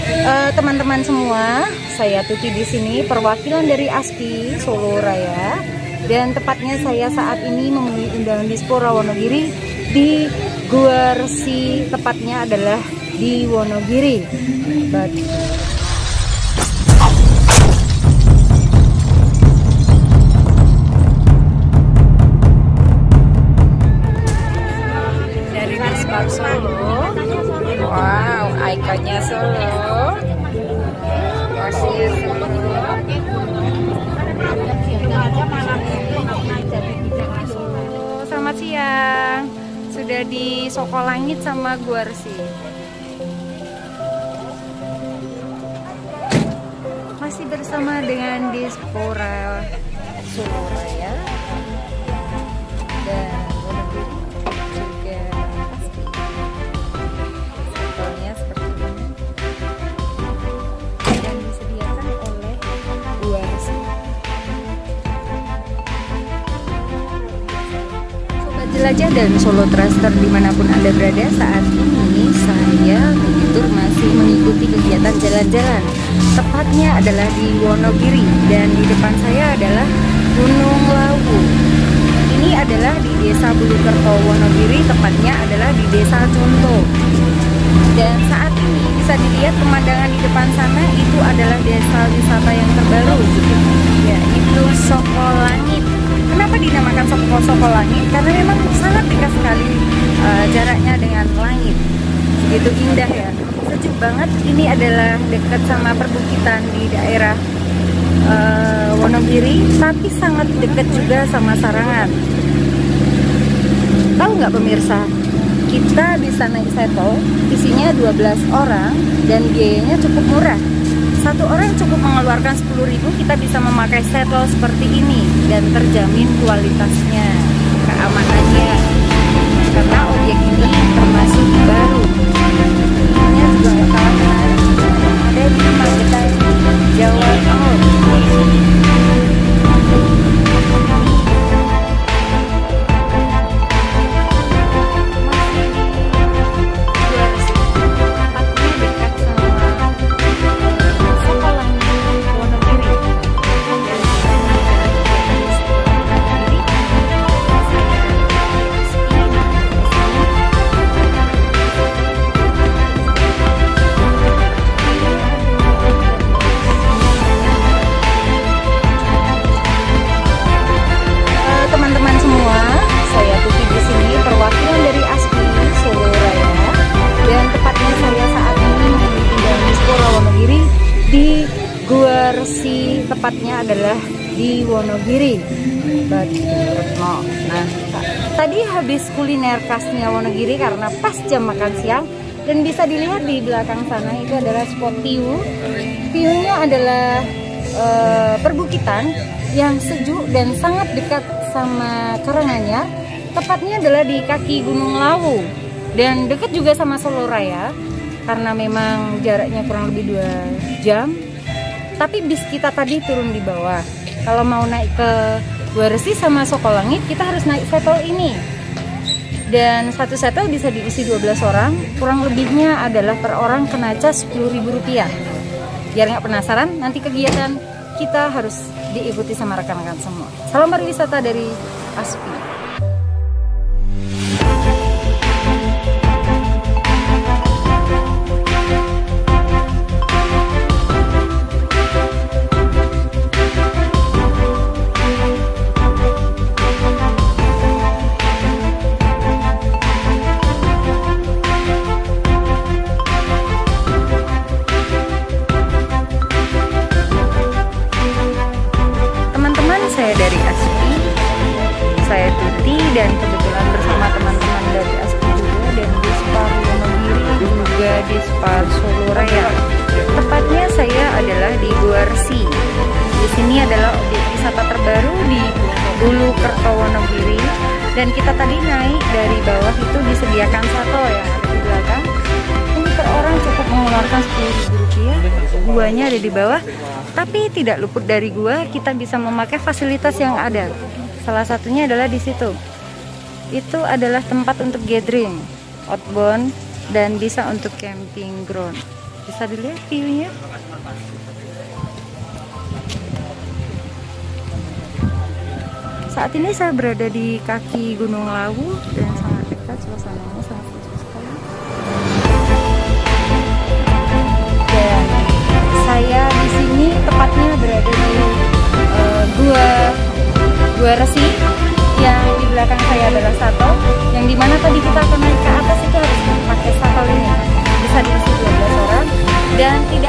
Teman-teman semua, saya Tuti di sini perwakilan dari ASPI Solo Raya, dan tepatnya saya saat ini memenuhi undangan Dispora Wonogiri di Gua Resi, tepatnya adalah di Wonogiri. Dari Dispar Solo, wow, ikonnya Solo. Selamat siang, sudah di Soko Langit sama Gua Resi. Masih bersama dengan Dispora Solo Raya dan Wonogiri juga pasti sampelnya seperti ini dan disediakan oleh Gua Resi. Sobat jelajah dan Solo Traster dimanapun Anda berada, saat ini saya Tutur masih mengikuti kegiatan jalan-jalan. Tepatnya adalah di Wonogiri, dan di depan saya adalah Gunung Lawu. Ini adalah di Desa Bulukerto Wonogiri, tepatnya adalah di Desa Conto. Dan saat ini bisa dilihat pemandangan di depan sana itu adalah desa wisata yang terbaru, yaitu Soko Langit. Kenapa dinamakan Soko Langit? Karena memang sangat dekat sekali jaraknya dengan langit. Begitu indah ya, sejuk banget. Ini adalah dekat sama perbukitan di daerah Wonogiri, tapi sangat dekat juga sama Sarangan. Tahu nggak pemirsa, kita bisa naik shuttle, isinya 12 orang dan biayanya cukup murah. Satu orang cukup mengeluarkan 10.000, kita bisa memakai shuttle seperti ini dan terjamin kualitasnya, keamanannya, karena objek ini termasuk baru. Ini juga nggak kalah menarik, ada di Magetan, Jawa Timur. Tepatnya adalah di Wonogiri. Nah, tadi habis kuliner khasnya Wonogiri karena pas jam makan siang, dan bisa dilihat di belakang sana itu adalah spot view. View-nya adalah perbukitan yang sejuk dan sangat dekat sama Karanganyar. Tepatnya adalah di kaki Gunung Lawu dan dekat juga sama Solo Raya karena memang jaraknya kurang lebih 2 jam. Tapi bis kita tadi turun di bawah. Kalau mau naik ke Gua Resi sama Soko Langit, kita harus naik shuttle ini. Dan satu shuttle bisa diisi 12 orang. Kurang lebihnya adalah per orang kena cas Rp10.000. Biar nggak penasaran, nanti kegiatan kita harus diikuti sama rekan-rekan semua. Salam pariwisata dari ASPI. Saya dari ASPI, saya Tuti, dan kebetulan bersama teman-teman dari ASPI juga dan Dispar Wonogiri juga Dispar Solo Raya. Tepatnya saya adalah di Gua Resi. Di sini adalah objek wisata terbaru di Bulukerto Wonogiri, dan kita tadi naik dari bawah itu disediakan shuttle ya di belakang. Ini per orang cukup mengeluarkan Rp10.000. Guanya ada di bawah. Tapi tidak luput dari gua, kita bisa memakai fasilitas yang ada. Salah satunya adalah di situ. Itu adalah tempat untuk gathering, outbound, dan bisa untuk camping ground. Bisa dilihat view-nya. Saat ini saya berada di kaki Gunung Lawu dan sangat dekat, suasananya sangat lucu sekali. Dan saya di sini tepatnya berada di Gua Resi, yang di belakang saya adalah shuttle, yang dimana tadi kita akan naik ke atas itu harus pakai shuttle ini. Bisa diisi 12 orang dan